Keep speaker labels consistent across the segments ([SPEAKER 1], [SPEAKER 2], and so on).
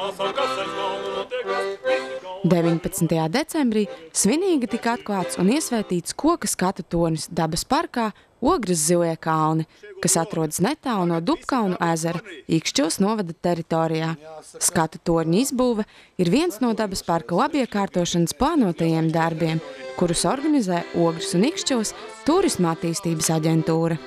[SPEAKER 1] 19. decembrī svinīgi tika atklāts un iesvētīts koka skatu tornis dabas parkā Ogres Zilie kalni, kas atrodas netālu no Dubkalnu ezera Ikšķils novada teritorijā. Skatu torņa izbūve ir viens no dabas parka labiekārtošanas plānotajiem darbiem, kurus organizē Ogres un Ikšķils Turisma attīstības aģentūra.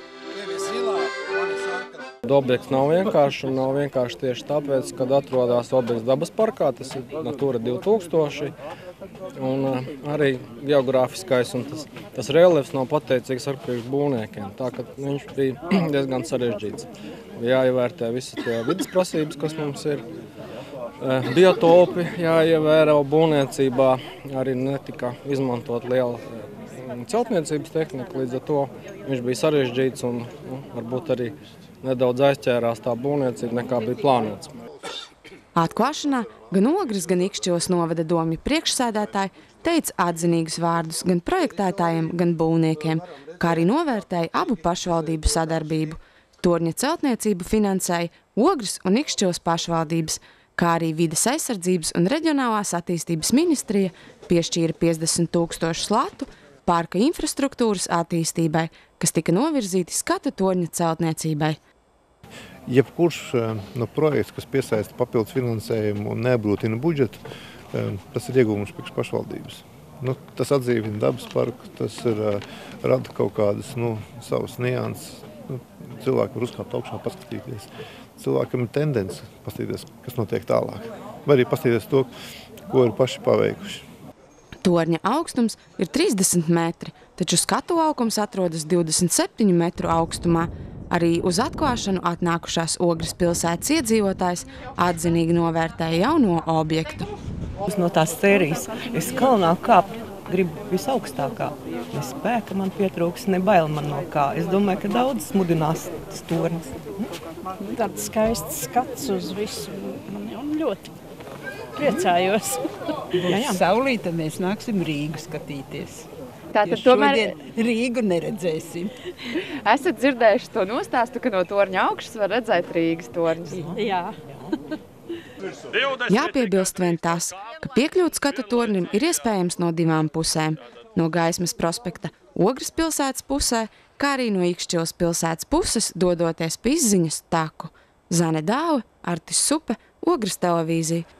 [SPEAKER 2] Objekts nav vienkārši, un nav vienkārši tieši tāpēc, kad atrodas objekts dabas parkā, tas ir Natūra 2000, un arī geogrāfiskais un tas reliefs nav pateicīgs ar priekš būvniekiem, tā ka viņš bija diezgan sarežģīts. Jāievērtē visas tie vidas prasības, kas mums ir, biotopi jāievēro būvniecībā, arī netika izmantot liela celtniecības tehnika, līdz ar to viņš bija sarežģīts un varbūt arī nedaudz aizķērās tā būvniecība, nekā bija plānots.
[SPEAKER 1] Atklāšanā gan Ogres, gan Ikšķils novada domju priekšsēdētāji teica atzinīgus vārdus gan projektētājiem, gan būvniekiem, kā arī novērtēja abu pašvaldību sadarbību. Torņa celtniecību finansēja Ogres un Ikšķils pašvaldības, kā arī Vides aizsardzības un reģionālās attīstības ministrija piešķīra 50 000 latu parka infrastruktūras attīstībai, kas tika novirzīti skatu torņa celtniecībai.
[SPEAKER 3] Jebkurš projekts, kas piesaista papildus finansējumu un neapgrūtina budžetu, tas ir ieguvums priekš pašvaldības. Tas atdzīvina dabas parku, tas rada kaut kādas savas nianses. Cilvēki var uzkāpt augšā, paskatīties. Cilvēkam ir tendence paskatīties, kas notiek tālāk. Vai arī paskatīties to, ko ir paši paveikuši.
[SPEAKER 1] Torņa augstums ir 30 metri, taču skatu laukums atrodas 27 metru augstumā. Arī uz atklāšanu atnākušās Ogres pilsētas iedzīvotājs atzinīgi novērtēja jauno objektu.
[SPEAKER 4] No tās sērijas es kalnā kāpu gribu visaugstākā. Ne spēka man pietrūks, ne baila man no kā. Es domāju, ka daudz smudinās tas tornis.
[SPEAKER 5] Tāds skaists skats uz visu. Un ļoti priecājos.
[SPEAKER 6] Saulīte mēs nāksim Rīgu skatīties.
[SPEAKER 7] Tātad tomēr
[SPEAKER 6] Rīgu neredzēsim.
[SPEAKER 7] Esat dzirdējuši to nostāstu, ka no torņa augšas var redzēt Rīgas torņus?
[SPEAKER 5] Jā.
[SPEAKER 1] Jāpiebilst vien tas, ka piekļūt skatu tornim ir iespējams no divām pusēm. No Gaismas prospekta Ogres pilsētas pusē, kā arī no Ikšķils pilsētas puses dodoties pa Izziņas taku. Zane Dāle, Artis Supe, Ogres televīzija.